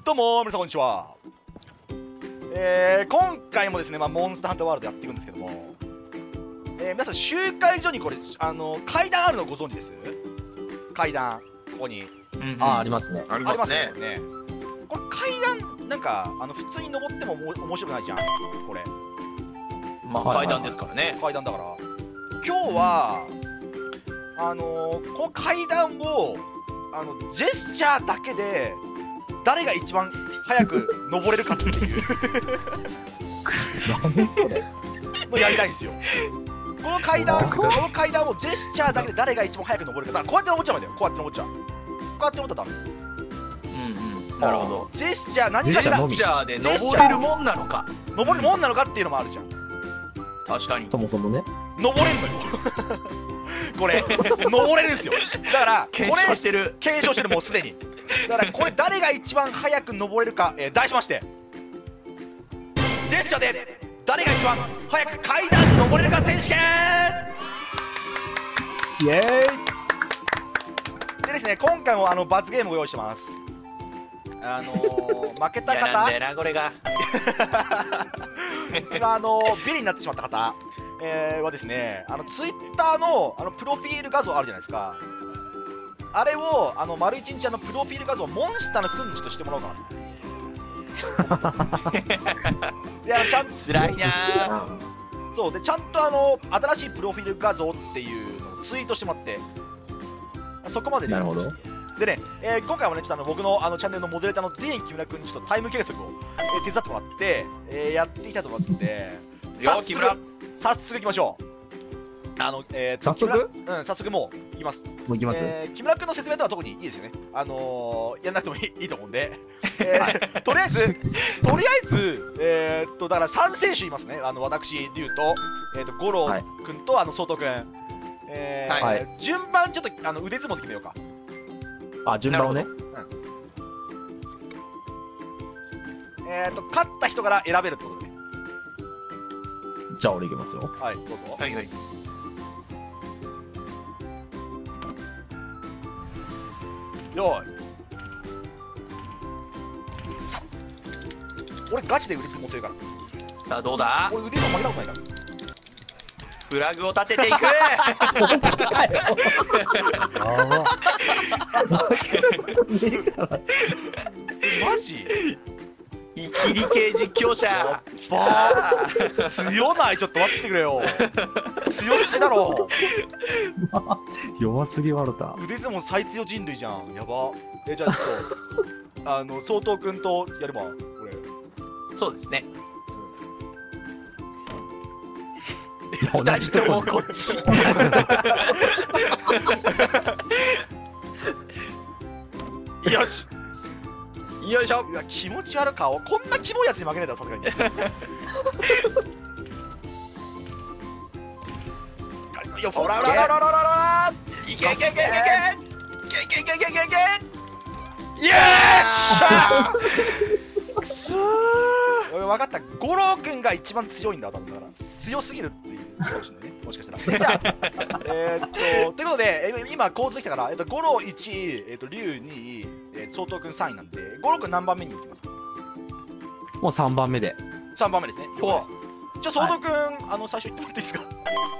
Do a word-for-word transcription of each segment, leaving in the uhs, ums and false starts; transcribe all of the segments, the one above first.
どうも皆さんこんにちは。えー、今回もですね、まあ、モンスターハンターワールドやっていくんですけども、えー、皆さん集会所にこれあの階段あるのご存知です？階段ここに、 うんうん、 ああ、ありますね。 ありますね。 ありますよね。これ階段なんかあの普通に登ってもおも面白くないじゃんこれ。 まあ階段ですからね。 階段だから今日は、うん、あのー、この階段をあのジェスチャーだけで誰が一番早く登れるかっていう何それのやりたいんですよ。この階段この階段をジェスチャーだけで誰が一番早く登れるか。だからこうやって登っちゃうんだよ。こうやって登っちゃう。こうやって登ったらダメ。 うんうん。なるほど。 ジェスチャー何がジェスチャーで登れるもんなのか。 登るもんなのかっていうのもあるじゃん。 確かに。 そもそもね。 登れんのよこれ登れるんですよ。だから検証してる検証してるもうすでに。だからこれ誰が一番早く登れるか、えー、題しましてジェスチャーで誰が一番早く階段登れるか選手権。 イエーイ。 でですね、今回もあの罰ゲームを用意してます。あのー、負けた方、 なんだよなこれが一番あのー、ビリになってしまった方、えー、はですね、あのツイッターのあのプロフィール画像あるじゃないですか。あれをあの丸一日あのプロフィール画像をモンスターの訓示としてもらおうかな。であのちゃんつらいなー。 そうでちゃんとあの新しいプロフィール画像っていうのをツイートしてもらって、そこまでで。 なるほど。 でね、えー、今回もね、ちょっとあの僕のあのチャンネルのモデレーターのディーン木村君にちょっとタイム計測を、えー、手伝ってもらって、えー、やっていきたいと思いますんで、 よ木村早速いきましょう。あの、えー、 早速うん、早速もういきます。 もういきます、 えー、木村君の説明とは特にいいですよね。あのー、やんなくてもいいいいと思うんで、えー、とりあえず、とりあえず、えー、っと、だからさん選手いますね。あの、私、龍と、えー、っと、五郎君と、あの、相当君。えー、 はい、 順番ちょっと、あの、腕相撲で決めようか。 あ、順番をね。 うん、えー、っと、勝った人から選べるってことでね。 じゃあ俺いきますよ。 はい、どうぞ。 はいはい。 よーい。さ俺ガチで腕相撲強いから。 さあどうだ。 俺腕相撲負けたことないから。 フラグを立てていくマジイキリ系実況者。 やっば強ない。ちょっと待ってくれよ。強すぎだろ。 弱すぎわろた。 腕相撲最強人類じゃん。やば。え、じゃあちょっとあの相当君とやれば俺。 そうですね。 同じともこっちよしよいしょ。 うわ気持ち悪顔。こんなキモいやつに負けないだろさすがに。よほらららららららいけいけいけいけいけいけいけいけいけいけいけ。 イエーイくそー。分かった。五郎君が一番強いんだ多分。だから強すぎるっていうかもしれないね。もしかしたら。じゃあえーっとということで、え今構図できたから、えっと五郎いちい、えっと龍にい、えー、相当君さんいなんで、五郎君何番目に行きますか？ もうさんばんめで。 さんばんめですね。 ほう。じゃあ相当君、はい、あの最初言ってもらっていいですか？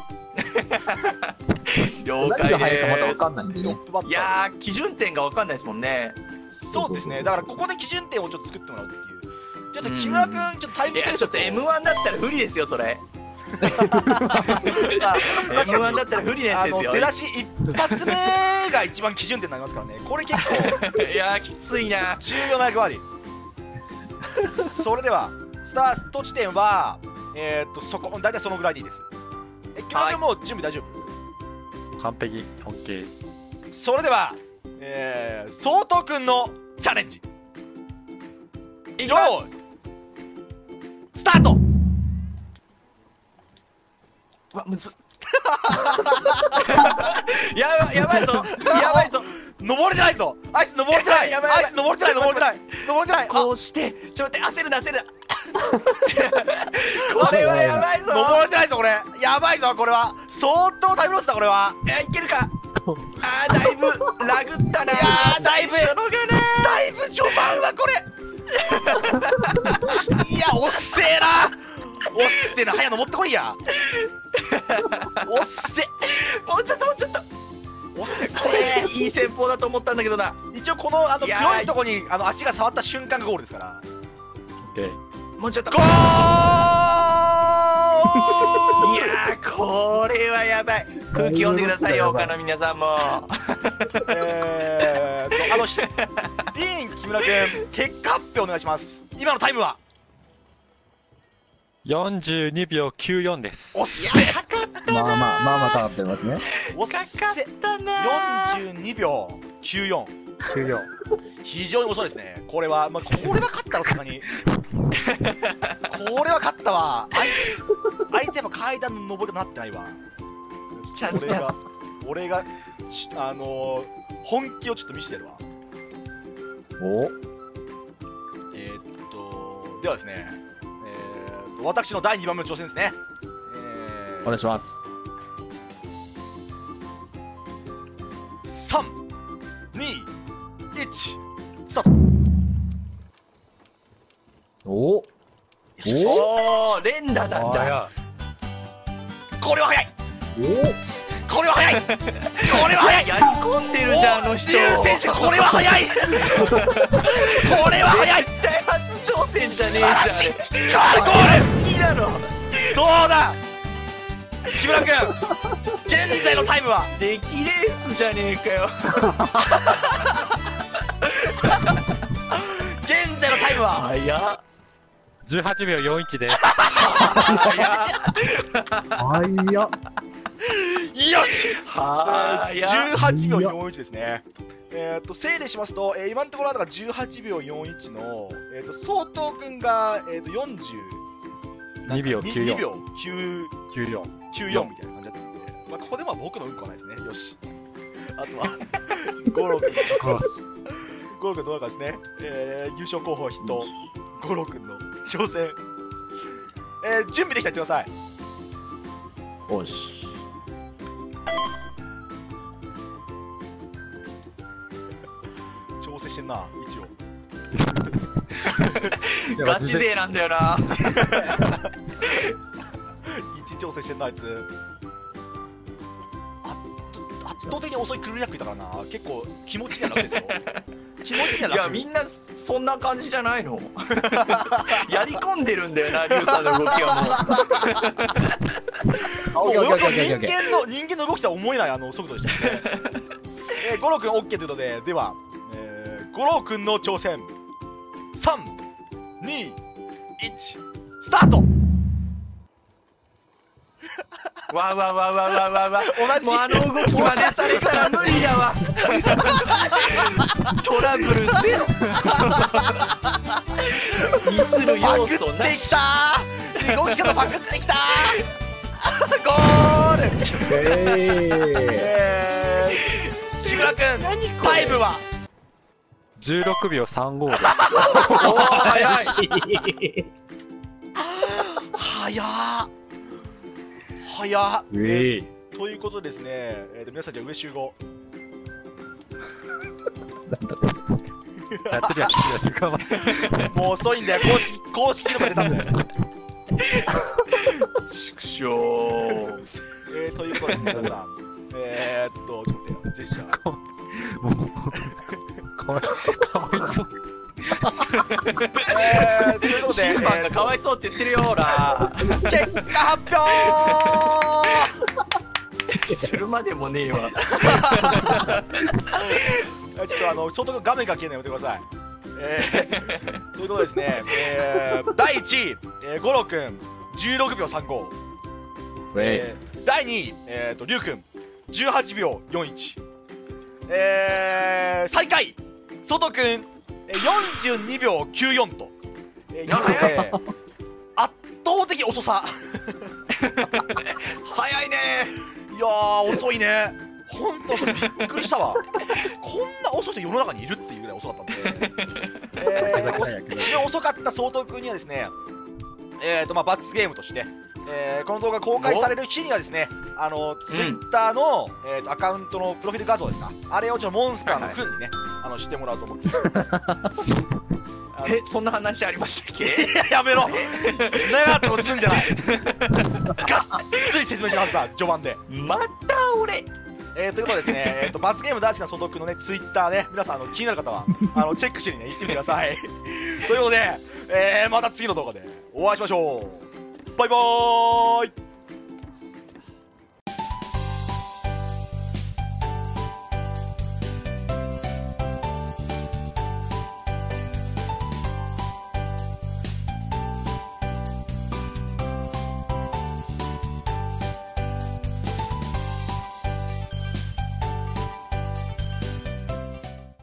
了解です。 何が早いかまだ分かんないんでね。 いやー基準点が分かんないですもんね。 そうですね。だからここで基準点をちょっと作ってもらうっていう。ちょっと木村君、ちょっとタイム計測。 ちょっと エムワン だったら不利ですよそれ。エムワン だったら不利なやつですよ。 出だし一発目が一番基準点になりますからね。これ結構いやーきついな。 重要な役割。それではスタート地点はえー、っとそこ大体そのぐらいでいいです。え木村君もう準備大丈夫？ 完璧。オッケー。 それでは、えー、相当君のチャレンジ。 いきます。 スタート。 うわむずっやばいやばいぞやばいぞ。 登れてないぞ。あいつ登れてない。 やばいあいつ登れてない登れてない登れてない。 こうしてちょっと待って焦るな焦るな。これはやばいぞ。 登れてないぞこれ。やばいぞこれは。相当タイムロスだこれは。 いやいけるか。あーだいぶラグったな。 いやーだいぶ最初のがねだいぶ序盤はこれおっせな、早く登ってこいや。おっせ。 もうちょっともうちょっと。 おっせ。 これいい戦法だと思ったんだけどな。 一応このあのいやー黒いとこにあの足が触った瞬間がゴールですから。 オッケー。 もうちょっと。 ゴーいやー、これはやばい。空気読んでくださいよ、他の皆さんも。 えーと、あの、しディーン木村君、結果発表お願いします。今のタイムはよんじゅうにびょうきゅうよんです。 おっせ。 まあまあ、まあまあかかってますね。 おっせ。 かかったなー。 よんじゅうにびょうきゅうよん。 きゅうよん。 非常に遅いですね。これは、まあ、これは勝ったろ、さすがに。これは勝ったわ。相相手やっぱ階段の上りとなってないわ。 チャンスチャンス。 俺が、しあのー、本気をちょっと見せてやるわ。 おえー、っと、ではですね、えー、っと、私のだいにばんめの挑戦ですね。えー、 お願いします。 さん、に、いち、スタート。 およしよしよしおー、連打なんだ。 や。 これは早い。 おこれは早い。これは早い。 やり込んでるじゃん、あの人。 自由選手、これは早い。これは早い。 絶対初挑戦じゃねえじゃん。 マジゴール。 いいだろ。 どうだ木村君、現在のタイムは出来レースじゃねえかよ。 現在のタイムは早っ。 じゅうはちびょうよんじゅういちです。 早っ。 あいや。 よし早っ。 じゅうはちびょうよんじゅういちですね。えーっと整理しますと、えー今のところだからじゅうはちびょうよんじゅういちの、えーっと相当君が、えーっとよんじゅうにびょうきゅうよん。 にびょうきゅうきゅうよん。 きゅうよんみたいな感じだったんで、まあ、ここでまあ僕のうんこはないですね。よし。あとは五郎君五郎君どうなるかですね。えー優勝候補筆頭五郎君の挑戦、えー準備できたら言ってください。 おし。 調整してんな、一応。 ガチ勢なんだよな。 一調整してんな、あいつ。圧圧倒的に遅いクルーリャックいたからな、結構気持ちには楽ですよ。気持ちにはい楽。 や、みんなそんな感じじゃないの。やり込んでるんだよな、リュウさんの動きはもう。 もうオッケーオッケーオッケー人オッケー。 間の人間の動きとは思えないあの速度でしたね。えー、五郎君 OK ということで、では、えー、五郎君の挑戦、さん、に、いち、スタート。 わわわわわわわ。 同じもうあの動き真似されたら無理だわ。トラブルゼロ。ミスるパク要素なってきしたー。動き方パクってきたー。ゴール。 ええー、木村君、 何これ。 タイムはじゅうろくびょうさんごです。 おー、早い。 早っ早っ、 ー。ええ。 ということでですね、えー、と皆さんじゃあ上集合。 やってるやってるやもう遅いんだよ、公式公式のが出たんだよ。 畜生。 えー、ということですね、皆さん。えー、っと、ちょっと待って、ジェスチャー。 もう、かわいかわいそう。 えー、ということで、 審判がかわいそうって言ってるよ、ほら。 えー結果発表するまでもねえわ。 えーちょっとあの、ちょっと画面が消えないのやめてください。えー、ということでですね、えー、だいいちい、えー、五郎くん、じゅうろくびょうさんご。えー、だいにい、えーと、りゅうくん、じゅうはちびょうよんじゅういち。えー、最下位、外くん、えーよんじゅうにびょうきゅうよんと、えー、いうことで、圧倒的遅さ。 早いね。 いやー、遅いね。ほんと、びっくりしたわ。こんな遅い人世の中にいるっていうぐらい遅かったんで。えー、一番遅かった相当君にはですね、えーと、まあ、罰ゲームとして、えー、この動画公開される日にはですね、あの、ツイッターの、えーと、アカウントのプロフィール画像ですか、あれをちょっとモンスターの君にね、あの、してもらおうと思って。あえ、そんな話ありましたっけ？ いや、やめろ長く落ちるんじゃないがっつり説明しますさ、序盤で。 また俺。 えー、ということでですね、えー、と罰ゲーム大好きな所属のね、ツイッターね、皆さんあの気になる方はあのチェックしにね、行ってみてください。ということで、えー、また次の動画でお会いしましょう。バイバーイ。